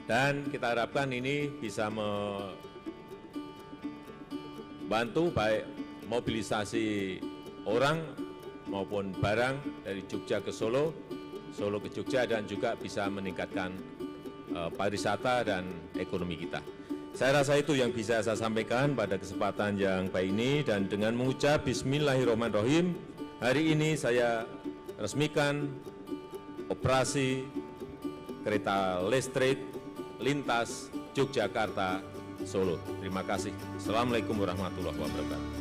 Dan kita harapkan ini bisa membantu baik mobilisasi orang maupun barang dari Jogja ke Solo, Solo ke Jogja, dan juga bisa meningkatkan pariwisata dan ekonomi kita. Saya rasa itu yang bisa saya sampaikan pada kesempatan yang baik ini, dan dengan mengucap Bismillahirrahmanirrahim, hari ini saya resmikan operasi kereta listrik lintas Yogyakarta Solo. Terima kasih. Assalamualaikum warahmatullahi wabarakatuh.